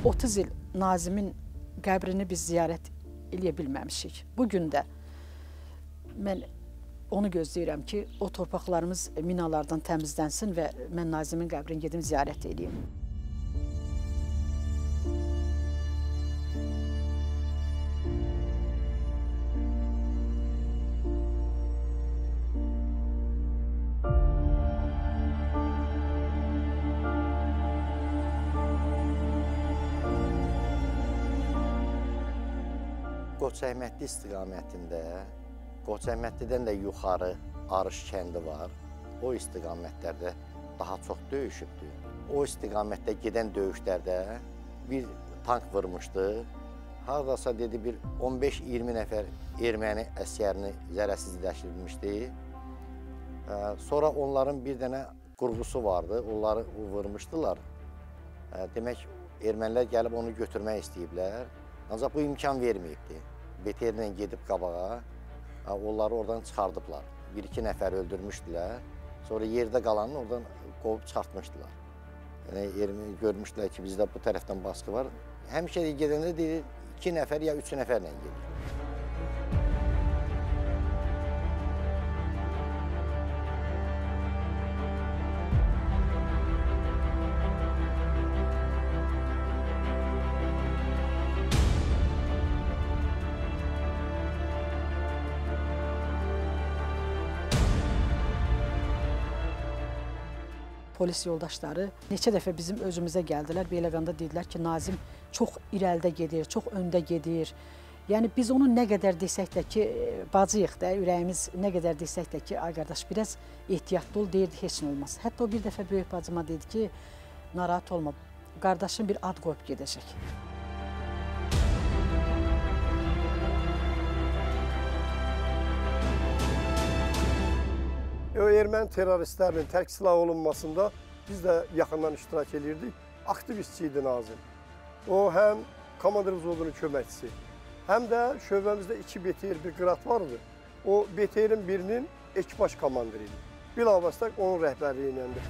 30 il Nazimin qəbrini biz ziyarət eləyə bilməmişik. Bugün də mən onu gözləyirəm ki, o torpaqlarımız minalardan təmizlənsin və mən Nazimin qəbrini gedim ziyarət edeyim. Qoçaymətli istiqamətində, Qoçaymətlidən də yuxarı Arış kəndi var. O istiqamətlərdə daha çox döyüşübdür. O istiqamətdə gedən döyüşlərdə bir tank vurmuşdu. Haradasa dedi bir 15-20 nəfər erməni əsgərini zərərsizləşdirilmişdi. Sonra onların bir dənə qurğusu vardı, onları vurmuşdular. Demək, ermənilər gəlib onu götürmək istəyiblər. Ancaq bu imkan verməyibdi. BTR-lə gedib qabağa, onları oradan çıxardıblar. Bir-iki nəfər öldürmüşdülər. Sonra yerdə qalanını oradan qovub çıxartmışdılar. Yəni, görmüşdülər ki, bizdə bu tərəfdən baskı var. Həmişə gedəndə deyir, 2 nəfər ya 3 nəfərlə gedir. Polis yoldaşları neçə dəfə bizim özümüzə gəldilər. Beyləqanda dedilər ki, Nazim çox irəlidə gedir, çox öndə gedir. Yəni, biz onu nə qədər desək də ki, bacıyıq da, ürəyimiz nə qədər desək də ki, ay qardaş, biraz ehtiyatlı ol, deyirdi, heç nə olmaz. Hətta o bir dəfə böyük bacıma dedi ki, narahat olma, qardaşım bir ad qoyub gedəcək. O erməni terroristlərinin tərk silah olunmasında biz də yaxından iştirak edirdik. Aktivistçi idi Nazim. O həm komandir vзводunun köməkçisi, həm də şöbəmizdə 2 BTR bir qırat vardı. O BTR-in birinin ekipaj komandiri idi. Bilavasitə onun rəhbərliyi iləndir.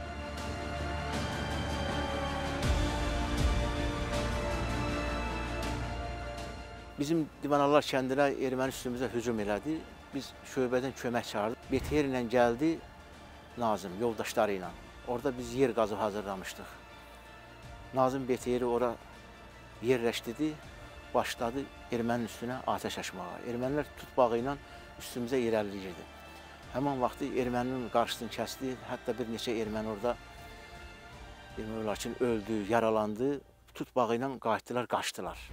Bizim Divanallar kəndinə erməni üstümüzə hücum elədi. Biz şöbədən kömək çağırdık. BTR ilə gəldi Nazim, yoldaşları ilə. Orada biz yer qazı hazırlamışdıq. Nazim BTR-i ora yerləşdirdi, başladı ermənin üstünə atəş açmağa. Ermənilər tutbağı ilə üstümüzə irəliləyirdi. Həman vaxtı erməninin qarşısını kəsdi. Hətta bir neçə erməni orada öldü, yaralandı. Tutbağı ilə qayıtdılar, qaçdılar.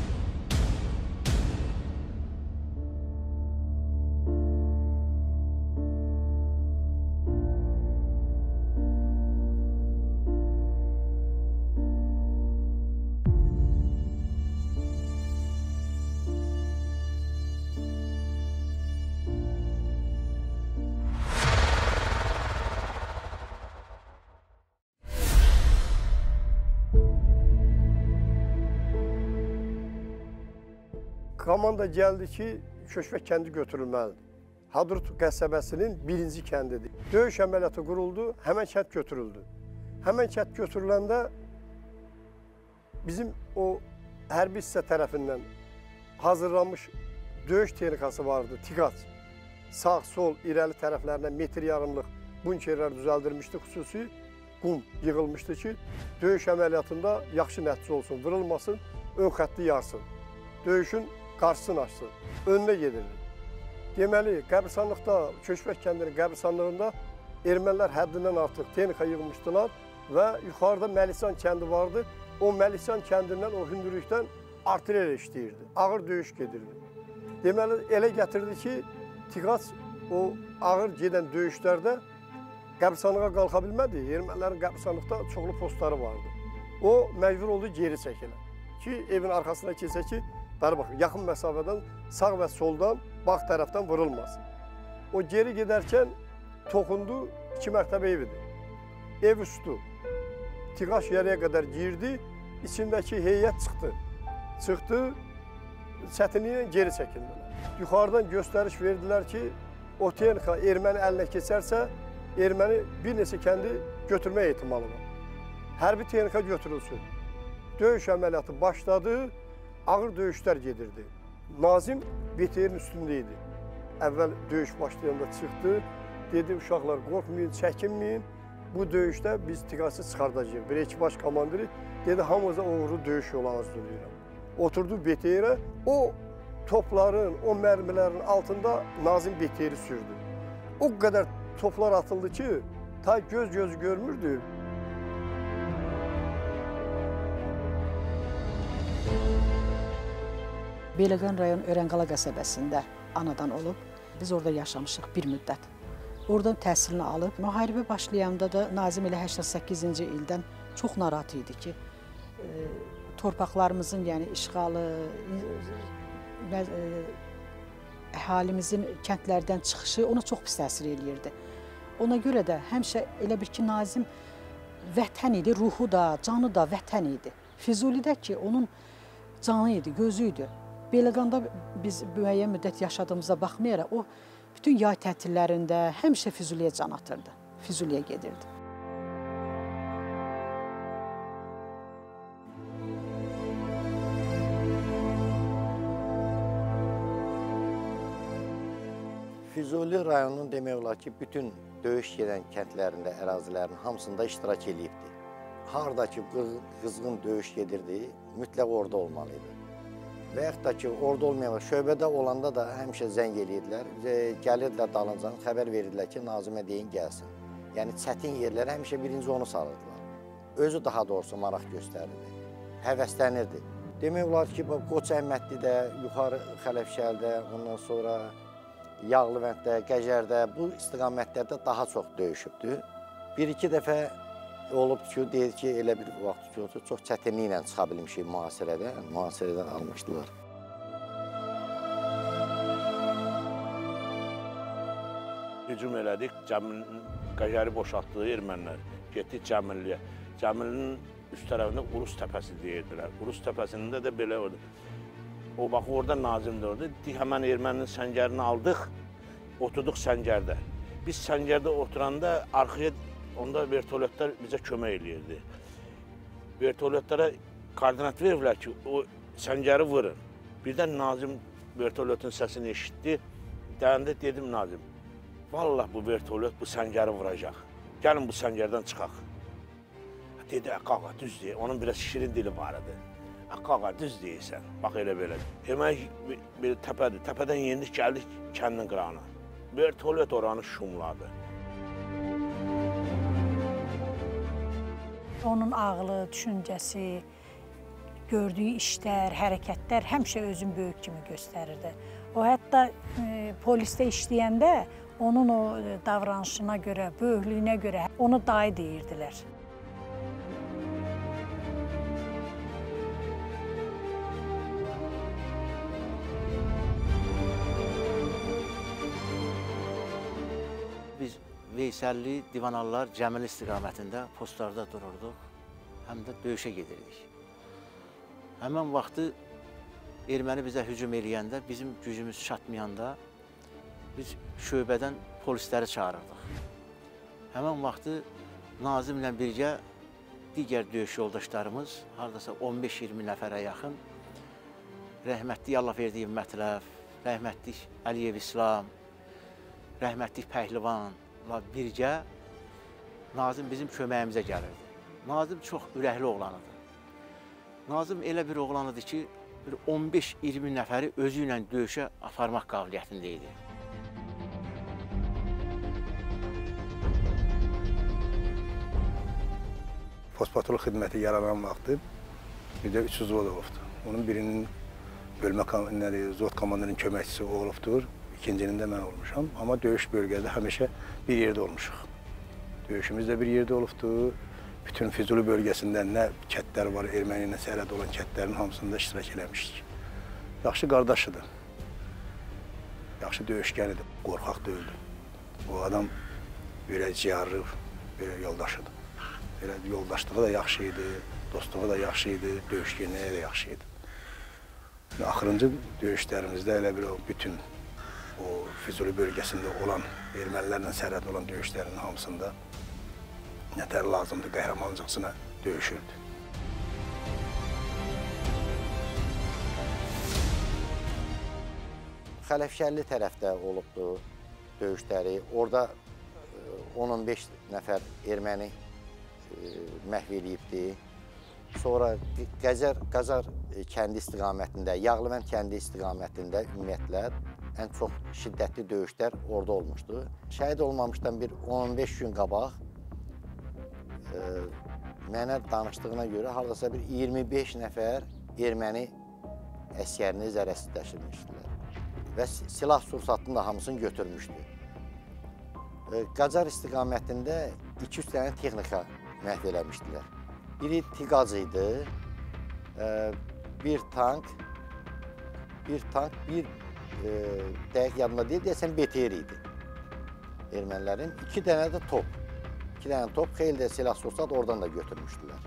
Komanda gəldi ki, Köşvək kəndi götürülməlidir. Hadrut qəsəbəsinin 1-ci kəndidir. Döyüş əməliyyatı quruldu, həmən kənd götürüldü. Həmən kənd götürüləndə bizim o hərbi hissə tərəfindən hazırlanmış döyüş texnikası vardı, TİQAÇ. Sağ, sol, irəli tərəflərinə metr yarımlıq bunkerlər düzəldilmişdi, xüsusi qum yığılmışdı ki, döyüş əməliyyatında yaxşı nəticə olsun, vurulmasın, ön xətti yarsın. Döyüşün qarşısını açsın, önünə gedirdi. Deməli, qəbirstanlıqda, Köşvək kəndinin qəbirstanlığında ermənilər həddindən artıq texnika yığmışdılar və yuxarıda Məlisan kəndi vardı. O Məlisan kəndindən, o hündürlükdən artilleriya işləyirdi, ağır döyüş gedirdi. Deməli, elə gətirdi ki, TİQAÇ o ağır gedən döyüşlərdə qəbirstanlığa qalxa bilmədi. Ermənilərin qəbirstanlıqda çoxlu postları vardı. O, məcbur oldu geri çəkilə ki, evin arxasına keçsə ki, baxın, yaxın məsafədən sağ və soldan, bağ tərəfdən vurulmasın. O geri gedərkən toxundu, 2 mərtəbə evidir. Ev üstü. TİQAÇ yerəyə qədər girdi, içindəki heyət çıxdı. Çıxdı, çətinliklə geri çəkildilər. Yuxarıdan göstəriş verdilər ki, o texnika erməni əlinə keçərsə, erməni bir neçə kəndi götürmək ehtimalı var. Hərbi texnika götürülsün. döyüş əməliyyatı başladı, ağır döyüşlər gedirdi. Nazim BTR-in üstündeydi. Əvvəl döyüş başlayanda çıxdı, dedi uşaqlar qorxmayın, çəkinməyin, bu döyüşdə biz tiqası çıxardacağıq. Bir ekipaj komandiri dedi, hamımıza uğurlu döyüş yolu arzulayıram. Oturdu BTR-ə, o topların, o mərmilərin altında Nazim BTR-i sürdü. O qədər toplar atıldı ki, ta göz gözü görmürdü. Beyləqan rayon Öyrənqala qəsəbəsində anadan olub. Biz orada yaşamışıq bir müddət. Oradan təhsilini alıb. Müharibə başlayanda da Nazim elə 88-ci ildən çox narahat idi ki, torpaqlarımızın, yəni işğalı, əhalimizin kəndlərdən çıxışı ona çox pis təsir eləyirdi. Ona görə də həmişə elə bir ki, Nazim vətən idi, ruhu da, canı da vətən idi. Füzulidə ki, onun canı idi, gözü idi. Beyləqanda biz müəyyən müddət yaşadığımıza baxmayaraq, o bütün yay tətillərində həmişə Füzuliyə can atırdı, Füzuliyə gedirdi. Füzuli rayonunun demək olar ki, bütün döyüş gedən kəndlərində, ərazilərinin hamısında iştirak edibdir. Hardakı qızğın döyüş gedirdi, mütləq orada olmalıydı. Və yaxud da ki, orada olmayanlar, şöbədə olanda da həmişə zəng edirdilər, gəlirdilər dalıncan, xəbər verirdilər ki, Nazimə deyin gəlsin. Yəni, çətin yerlərə həmişə birinci onu salırdılar. Özü daha doğrusu maraq göstərirdi, həvəslənirdi. Demək olar ki, Qoç Əhmədlidə, yuxarı Xələfşəldə, ondan sonra Yağlıvənddə, Qəjərdə, bu istiqamətlərdə daha çox döyüşübdür. Bir-iki dəfə olub ki, deyir ki, elə bir vaxt ki, çox çətinliklə çıxa bilmişik mühasirədən almışdılar. Hücum elədik, Qəjəri boşaltdığı ermənilər, getdik Cəmilliyə. Cəmillinin üst tərəfində Urus təpəsi deyirdilər. Urus təpəsində də belə oldu. O bax, orada Nazim də orada. Həmən erməninin səngərini aldıq, oturduk səngərdə. Biz səngərdə oturanda arxaya onda vertolyotlar bizə kömək eləyirdi. Vertolyotlara koordinat verirlər ki, o səngəri vurun. Birdən Nazim vertolyotun səsini eşitdi. Dəyəndə dedim Nazim, vallahi bu vertolyot bu səngəri vuracaq. Gəlin bu səngərdən çıxaq. Dedi, qaqa, düz deyir. Onun biraz şirin dili var idi. Qaqa, düz deyirsən. Bax, elə belə. Demək, bir təpədir. Təpədən yendik, gəldik kəndin qırağına. Vertolyot oranı şumladı. Onun ağlı, düşüncəsi, gördüyü işlər, hərəkətlər həmişə özün böyük kimi göstərirdi. O, hətta polisdə işləyəndə onun o davranışına görə, böyüklüyünə görə onu dayı deyirdilər. Biz Veysəlli, Divanallar, Cəmil istiqamətində postlarda dururduq, həm də döyüşə gedirdik. Həmən vaxtı erməni bizə hücum eləyəndə, bizim gücümüz çatmayanda biz şöbədən polisləri çağırırdıq. Həmən vaxtı Nazimlə birgə digər döyüş yoldaşlarımız, haradasa 15-20 nəfərə yaxın, rəhmətli Allahverdiyev Mətləf, rəhmətli Əliyev İslam, rəhmətli Pəhlivanla birgə Nazim bizim köməyimizə gəlirdi. Nazim çox ürəkli oğlan idi. Nazim elə bir oğlan idi ki, 15-20 nəfəri özü ilə döyüşə aparmaq qabiliyyətində idi. Postpatrol xidməti yaranan vaxtı bir də 300 vod olubdur. Onun birinin bölmə zot komandanın köməkçisi olubdur. İkincinin də mən olmuşam. Amma döyüş bölgədə həmişə bir yerdə olmuşuq. Döyüşümüz də bir yerdə olubdur. Bütün Füzuli bölgəsində nə kətlər var, erməni ilə sərhəd olan kətlərin hamısında iştirak eləmişdik. Yaxşı qardaşıdır. Yaxşı döyüşkən idi, qorxaq deyildi. O adam belə ciyarlı, belə yoldaşıdır. Belə yoldaşlığı da yaxşı idi, dostluğu da yaxşı idi, döyüşkənliyi də yaxşı idi. Axırıncı döyüşlərimizdə elə bir bütün o Füzuli bölgəsində olan ermənilərlə sərhəd olan döyüşlərin hamısında nətər lazımdır, qəhrəmancasına döyüşürdü. Xələfşərli tərəfdə olubdu döyüşləri. Orada 10-15 nəfər erməni məhv eləyibdi. Sonra Qacar kəndi istiqamətində, Yağlıvənd kəndi istiqamətində ümumiyyətlə ən çox şiddətli döyüşlər orada olmuşdu. Şəhid olmamışdan bir 10-15 gün qabaq mənə danışdığına görə hardasa bir 25 nəfər erməni əsgərini zərərsizləşdirmişdilər və silah sursatının da hamısını götürmüşdü. Qacar istiqamətində 2-3 dənə texnika məhv eləmişdilər. Biri Tiqaz idi, bir tank, bir dəqiq yadımda deyil, deyəsən BTR idi ermənilərin. 2 dənə də top. 2 dənə top, xeyli də silah sursat oradan da götürmüşdülər.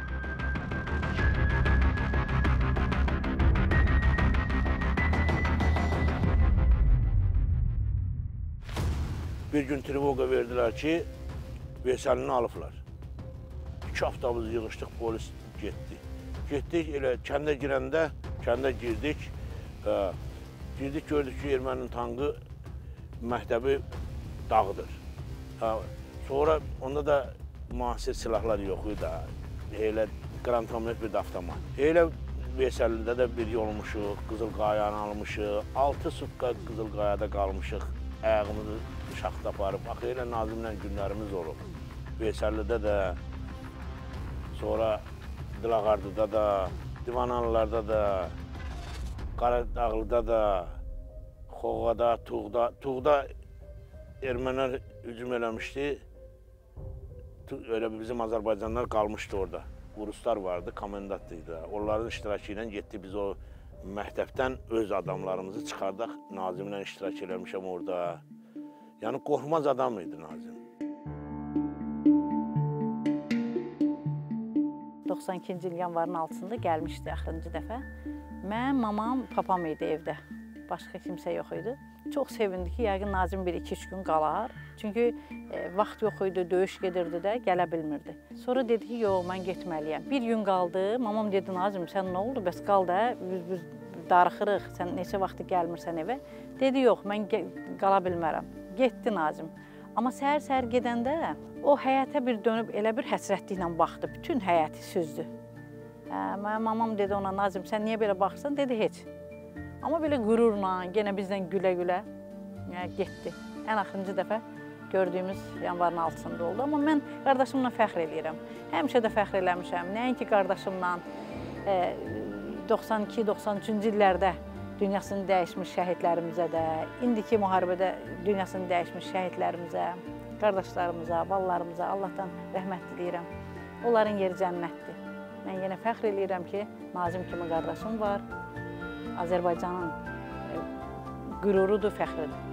Bir gün trevoqa verdilər ki, Veysəlini alıblar. 2 haftamız yığışdıq, polis getdi. Getdik, elə kəndə girəndə, kəndə girdik. Girdik, gördük ki, erməninin tankı məktəbi dağıdır. Sonra onda da müasir silahlar yox idi. Elə qranatomet bir də avtomat. Elə Veysəllidə də bir olmuşuq, Qızılqayanı almışıq. 6 sutka Qızılqayada qalmışıq. Ayağımızı şaxta aparıb. Axı elə Nazimlə günlərimiz olub. Veysəllidə də, sonra Dilağardıda da, Divananlılarda da, Qaradağlıda da, Xoğada, Tuğda. Tuğda ermənilər hücum eləmişdi. Öyle bizim Azərbaycanlar qalmışdı orada. Ruslar vardı, komendantıydı. Onların iştirakı ilə getdi biz o məktəbdən öz adamlarımızı çıxardaq. Nazimlə iştirak eləmişəm orada. Yəni qorxmaz adam idi Nazim. 92-ci il yanvarın 6-sında gəlmişdi axırıncı dəfə. Mən, mamam, papam idi evdə. Başqa kimsə yox idi. Çox sevindi ki, yəqin Nazim 1-2-3 gün qalar. Çünki vaxt yox idi, döyüş gedirdi də, gələ bilmirdi. Sonra dedi ki, yox, mən getməliyəm. Bir gün qaldı, mamam dedi, Nazim, sən nə oldu? Bəs qal da, biz darıxırıq, sən neçə vaxtı gəlmirsən evə. Dedi, yox, mən qala bilmərəm. Getdi Nazim. Amma səhər-səhər gedəndə o həyətə bir dönüb elə bir həsrətliklə baxdı. Bütün həyəti süzdü. Mamam dedi ona, Nazim, sən niyə belə baxırsan? Dedi, heç. Amma belə qürurla, yenə bizdən gülə-gülə getdi. Ən axırıncı dəfə gördüyümüz yanvarın 6-sında oldu. Amma mən qardaşımla fəxr eləyirəm. Həmişə də fəxr eləmişəm. Nəinki qardaşımla 92-93-cü illərdə dünyasını dəyişmiş şəhidlərimizə də, indiki müharibədə dünyasını dəyişmiş şəhidlərimizə, qardaşlarımıza, balalarımıza Allahdan rəhmət diləyirəm. Onların yeri cənnətdir. Mən yenə fəxr eləyirəm ki, Nazim kimi qardaşım var. Azərbaycanın qürurudur, fəxridir.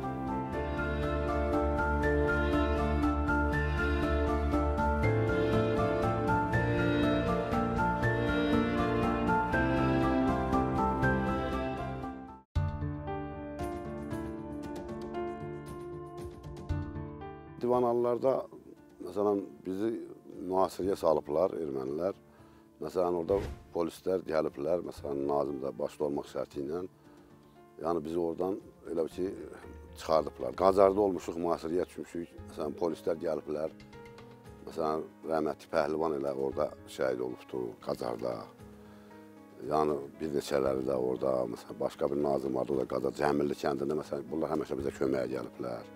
Divanallarda, məsələn, bizi mühasirəyə salıblar ermənilər. Məsələn, orada polislər gəliblər, məsələn, Nazimdə başda olmaq şərti ilə. Yəni, bizi oradan elə ki, çıxardıblar. Qacarda olmuşuq, mühasirəyə düşmüşük. Məsələn, polislər gəliblər. Məsələn, rəhmətli Pəhlivan elə orada şəhid olubdur, Qacarda. Yəni, bir neçələri də orada, məsələn, başqa bir Nazim vardı, o da Qacar Cəmilli kəndində, məsələn, bunlar həmişə bizə köməyə gəliblər.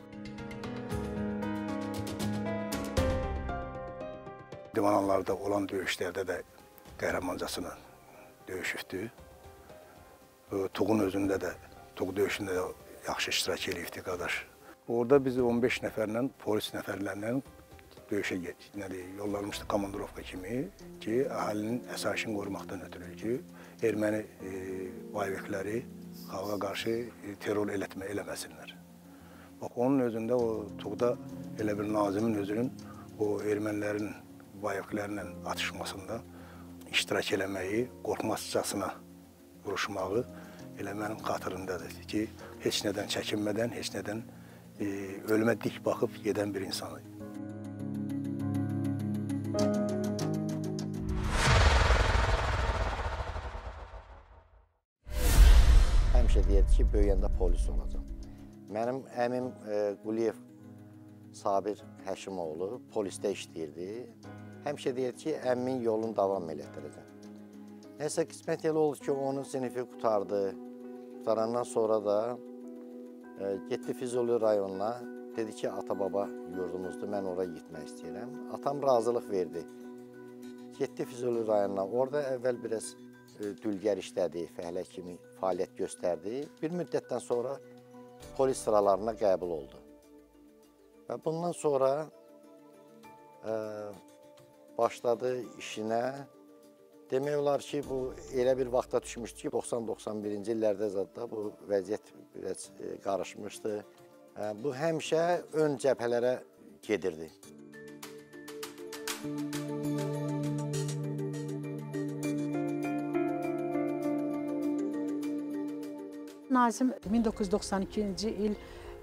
Divananlarda olan döyüşlərdə də qəhrəmancasına döyüşübdü. Tuğun özündə də, Tuğ döyüşündə də yaxşı iştirak edibdi qardaş. Orada biz 15 nəfərlə, polis nəfərlərlə döyüşə yollanmışdı komandirovka kimi ki, əhalinin əsasını qorumaqdan ötürü ki, erməni bayvəkləri xalqa qarşı terror eləməsinlər. Bax, onun özündə o Tuğda elə bir Nazimin özünün o ermənilərin bayvəklərlə atışmasında iştirak eləməyi, qorxmazcasına vuruşmağı elə mənim xatırımdadır ki, heç nədən çəkinmədən, heç nədən ölümə dik baxıb gedən bir insanı. həmişə deyirdi ki, böyüyəndə polis olacam. Mənim əmim Quliyev Sabir Həşimoğlu polisdə işləyirdi. Həmişə deyirdi ki, əmmin yolunu davam elətdirəcəm. Nəsə qismət elə oldu ki, onun sinifi qutardı. Qutarandan sonra da getdi Füzuli rayonuna. Dedi ki, ata-baba yurdumuzdur, mən oraya gitmək istəyirəm. Atam razılıq verdi. Getdi Füzuli rayonuna. Orada əvvəl biraz dülgər işlədi, fəhlə kimi fəaliyyət göstərdi. Bir müddətdən sonra polis sıralarına qəbul oldu. Və bundan sonra başladı işinə. Demək olar ki, bu elə bir vaxta düşmüşdü ki, 90-91-ci illərdə zaten bu vəziyyət biraz qarışmışdı. Bu həmişə ön cəbhələrə gedirdi. Nazim 1992-ci il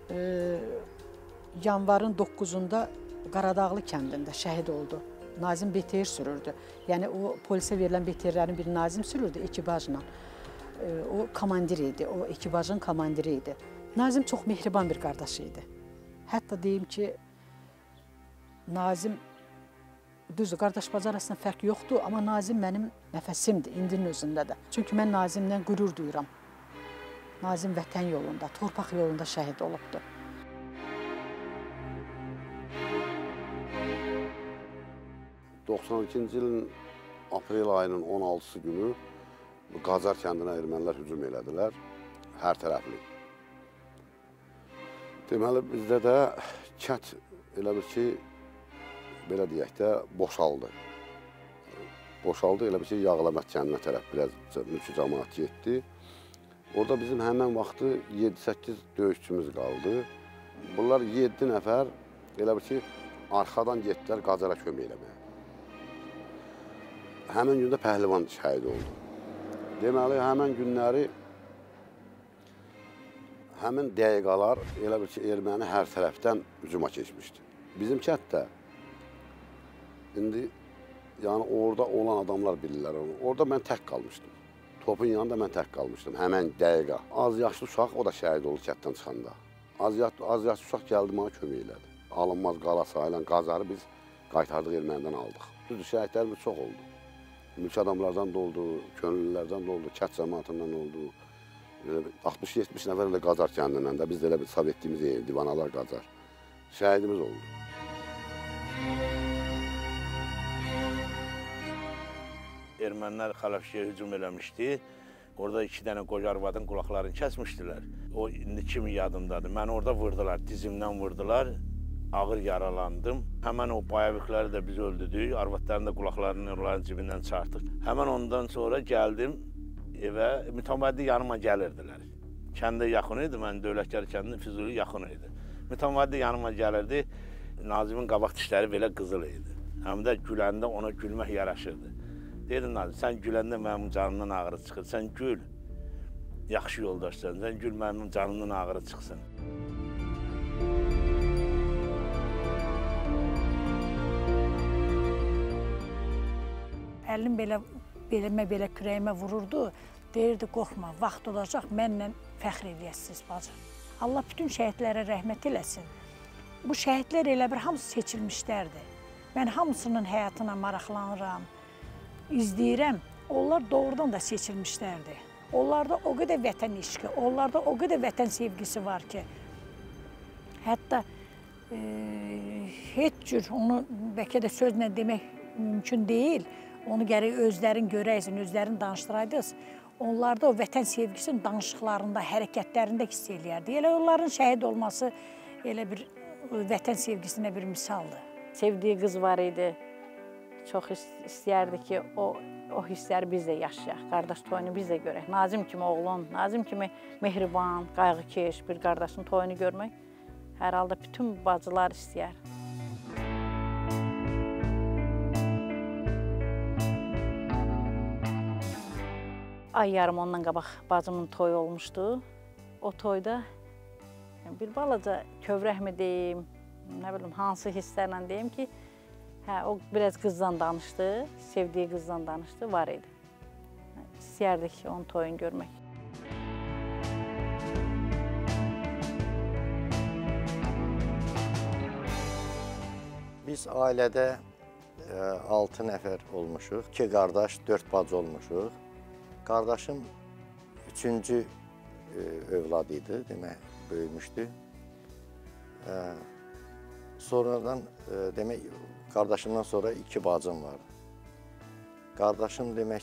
yanvarın 9-unda Qaradağlı kəndində şəhid oldu. Nazim BTR sürürdü. Yəni o polisə verilən BTR-lərin biri Nazim sürürdü ekipajla. O komandir idi, o ekipajın komandiri idi. Nazim çox mehriban bir qardaş idi. Hətta deyim ki, Nazim, düzdür, qardaş-bacı arasında fərq yoxdur, amma Nazim mənim nəfəsimdir, indinin özündə də. Çünki mən Nazimlə qürur duyuram. Nazim vətən yolunda, torpaq yolunda şəhid olubdur. ...92-ci ilin aprel ayının 16-sı günü Qacar kəndinə ermənilər hücum elədilər, hər tərəfli. Deməli, bizdə də kənd elə bir ki, belə deyək də, boşaldı. Boşaldı, elə bir ki, Yağlamət kəndinə tərəf biraz mülki cəmaat getdi. Orada bizim həmən vaxtı 7-8 döyüşçümüz qaldı. Bunlar 7 nəfər elə bir ki, arxadan getdilər Qacara kömək eləməyə. Həmən gündə pəhlivan şəhid oldu. Deməli, həmən günləri, həmin dəqiqalar elə bir ki, erməni hər tərəfdən hücuma keçmişdi. Bizim kənddə, indi, yəni orada olan adamlar bilirlər onu. Orada mən tək qalmışdım. Topun yanında mən tək qalmışdım, həmən dəqiqə. Az yaşlı uşaq, o da şəhid oldu kətdən çıxanda. Az yaşlı uşaq gəldi, mənə kömək elədi. Alınmaz qala sayılan Qazarı biz qaytardıq, ermənidən aldıq. Düzdür, şəhidlərimiz çox oldu. Mülk adamlardan da oldu, könüllülərdən də oldu, kət cəmaatından oldu. 60-70 nəfər ilə Qacar kəndindən də, biz də elə bir hesab etdiyimiz divanalar Qacar. Şəhidimiz oldu. Ermənilər Xələfşiyə hücum eləmişdi. Orada 2 dənə qoca arvadın qulaqlarını kəsmişdilər. O indi kimi yadımdadır. Məni orada vurdular, dizimdən vurdular. Ağır yaralandım. Həmən o bayavikləri də biz öldürdük. Arvadların da qulaqlarını onların cibindən çıxartdıq. Həmən ondan sonra gəldim evə. Mütəmadi yanıma gəlirdilər. Kəndə yaxın idi, mən Dövlətgər kəndinin Füzuli yaxın idi. Mütəmadi yanıma gəlirdi. Nazimin qabaq dişləri belə qızıl idi. Həm də güləndə ona gülmək yaraşırdı. Dedim, Nazim, sən güləndə mənim canımdan ağrı çıxır. Sən gül, yaxşı yoldaşsan. Sən gül, mənim canımdan ağrı çıxsın. Əlim belə kürəyimə vururdu. Deyirdi, qorxma, vaxt olacaq, mənlə fəxr eləyəsiniz, bacı. Allah bütün şəhidlərə rəhmət eləsin. Bu şəhidlər elə bir hamısı seçilmişlərdir. Mən hamısının həyatına maraqlanıram, izləyirəm. Onlar doğrudan da seçilmişlərdir. Onlarda o qədər vətən eşqi, onlarda o qədər vətən sevgisi var ki, hətta heç cür onu bəlkə də sözlə demək mümkün deyil. Onu gərək özlərin görəysin, özlərin danışdıraydınız. Onlarda o vətən sevgisinin danışıqlarında, hərəkətlərində hiss eləyərdi. Elə onların şəhid olması elə bir vətən sevgisinə bir misaldır. Sevdiyi qız var idi. Çox istəyərdi ki, o hissləri biz də yaşayaq, qardaş toyunu biz də görək. Nazim kimi oğlun, Nazim kimi mehriban, qayğıkeş bir qardaşın toyunu görmək hər halda bütün bacılar istəyər. Ay yarım ondan qabaq bacımın toyu olmuşdu. O toyda bir balaca kövrəkmi deyim, nə bilim, hansı hisslərlə deyim ki, o biraz qızdan danışdı, sevdiyi qızdan danışdı, var idi. İstəyərdik onun toyunu görmək. Biz ailədə 6 nəfər olmuşuq. 2 qardaş, 4 bacı olmuşuq. Qardaşım 3-cü övlad idi, demək, böyümüşdü. Sonradan, demək, qardaşımdan sonra 2 bacım var. Qardaşım, demək,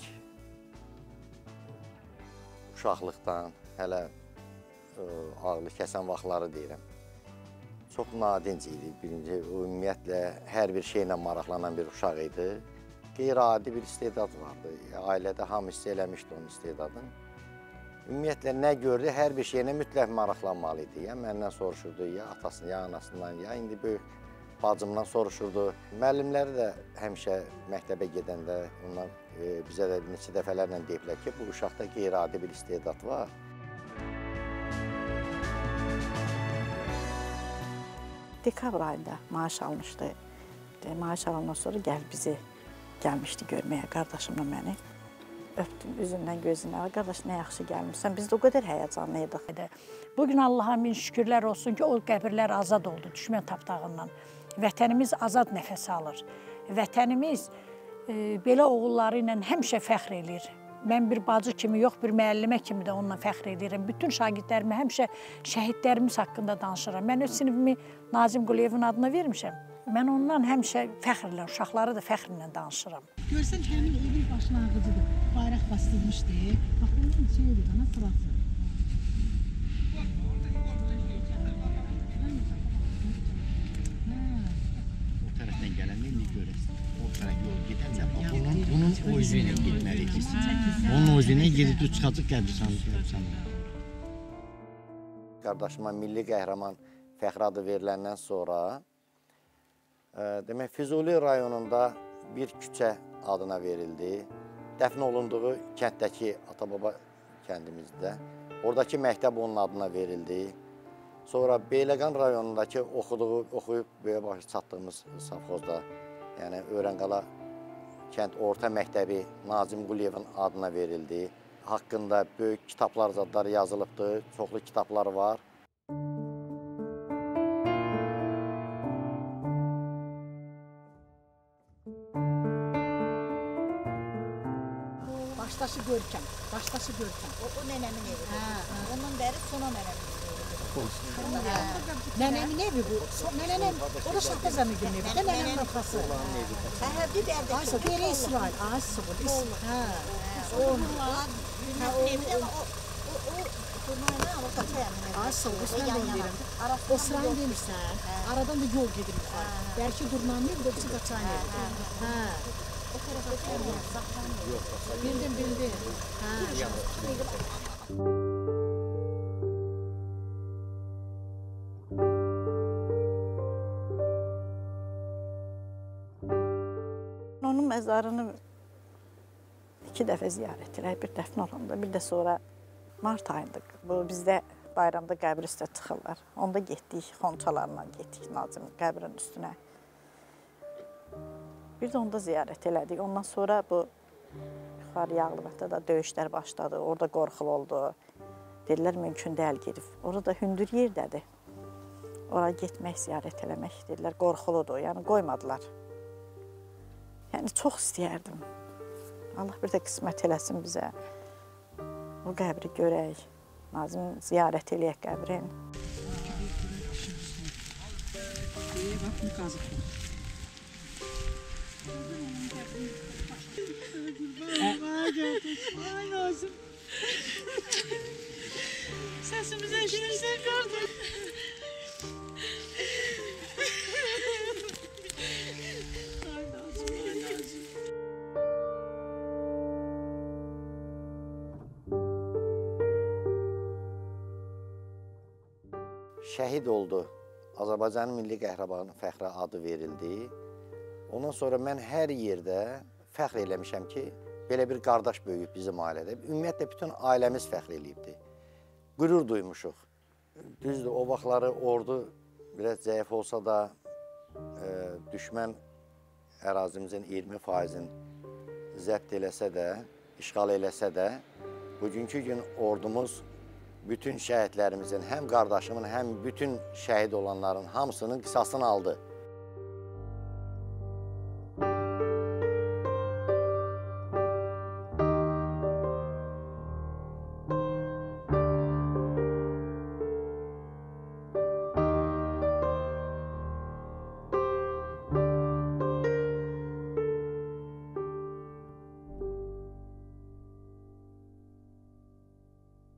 uşaqlıqdan, hələ ağlı kəsən vaxtları deyirəm. Çox nadinc idi. Birinci, ümumiyyətlə, hər bir şeylə maraqlanan bir uşaq idi. Qeyri-adi bir istedad vardı. Ailədə hamı hiss eləmişdi onun istedadını. Ümumiyyətlə, nə gördü, hər bir şeylə mütləq maraqlanmalı idi. Ya məndən soruşurdu, ya atasından, ya anasından, ya indi böyük bacımdan soruşurdu. Müəllimləri də həmişə məktəbə gedəndə onlar bizə də neçə dəfələrlə deyiblər ki, bu uşaqda qeyri-adi bir istedad var. Dekabr ayında maaş almışdı. Maaş alandan sonra gəlmişdi görməyə qardaşımla məni. Öpdüm üzündən gözündən. Qardaş, nə yaxşı gəlmişsən. Biz də o qədər həyəcanlıydıq. Bugün Allaha min şükürlər olsun ki, o qəbirlər azad oldu düşmən tapdağından. Vətənimiz azad nəfəs alır. Vətənimiz belə oğulları ilə həmişə fəxr eləyir. Mən bir bacı kimi yox, bir müəllimə kimi də onunla fəxr edirəm. Bütün şagirdlərimə həmişə şəhidlərimiz haqqında danışıram. Mən öz sinifimi Nazim Quliyevin adına vermişəm. Mən ondan həmişə fəxrlə, uşaqları da fəxrlə danışıram. Görsən, həmin evin başlanğıcıdır. Bayraq bastırmışdı. Bax, onun şeydir, ana sırası. O tərəfdən gələndə indi görəsən. O tərəf yol gedəndə, bunun o üzü ilə getməliyik. Onun o üzü ilə gedib çıxacaq qəbirstanlığa. Qardaşıma milli qəhrəman fəxri adı veriləndən sonra demək, Füzuli rayonunda bir küçə adına verildi. Dəfn olunduğu kənddəki Atababa kəndimizdə. Oradakı məktəb onun adına verildi. Sonra Beyləqan rayonundakı oxuyub böyə başa çatdığımız safxozda, yəni Öyrənqala kənd orta məktəbi Nazim Quliyevin adına verildi. Haqqında böyük kitablar zadları yazılıbdır, çoxlu kitablar var. Başdaşı görkəm. O nənəmin evidir. Onun dəri Sona nənəmin evidir. Nənəmin evi bu. Nənəmin, o da Şahbazanın evi də nənəmin atası. Səhərli dərdə Aysa, Beri İsrail, Aysa, Nənəmin evi də o turnayla ama kaçayamın evi. Aysa, mən də deyirəm. O sırayı demirsən, aradan da yol gedir yuxarı. Bəlkə Durnanın evi də o Qaçayın evi. O tərəfdə çayamın Bildim. Onun məzarını 2 dəfə ziyarət edək. Bir dəfn olanda, bir də sonra mart ayında. Bu bizdə bayramda qəbir üstə çıxırlar. Onda getdik, xonçalarla getdik Nazim qəbrin üstünə. Bir də onda ziyarət elədik. Ondan sonra bu yuxarı Yağlıbətdə da döyüşlər başladı. Orada qorxulu oldu. Dedilər, mümkün deyil gedib. Orada hündür yerdədir. Oraya getmək, ziyarət eləmək dedilər, qorxuludur. Yəni qoymadılar. Yəni çox istəyərdim. Allah bir də qismət eləsin bizə. O qəbri görək. Nazim ziyarət eləyək qəbrin. Bax, bu qazıqdır. Ay Nazım. Sesimize eşitsen gördüm. Ay Nazım. Şəhid oldu. Azərbaycanın milli qəhrəmanı fəxri adı verildi. Ondan sonra mən hər yerdə fəxr eləmişəm ki, belə bir qardaş böyüyüb bizim ailədə. Ümumiyyətlə, bütün ailəmiz fəxr eləyibdir. Qürur duymuşuq. Düzdür, o vaxtları ordu biraz zəif olsa da, düşmən ərazimizin 20%-in zəbt eləsə də, işğal eləsə də, bugünkü gün ordumuz bütün şəhidlərimizin, həm qardaşımın, həm bütün şəhid olanların hamısının qisasını aldı.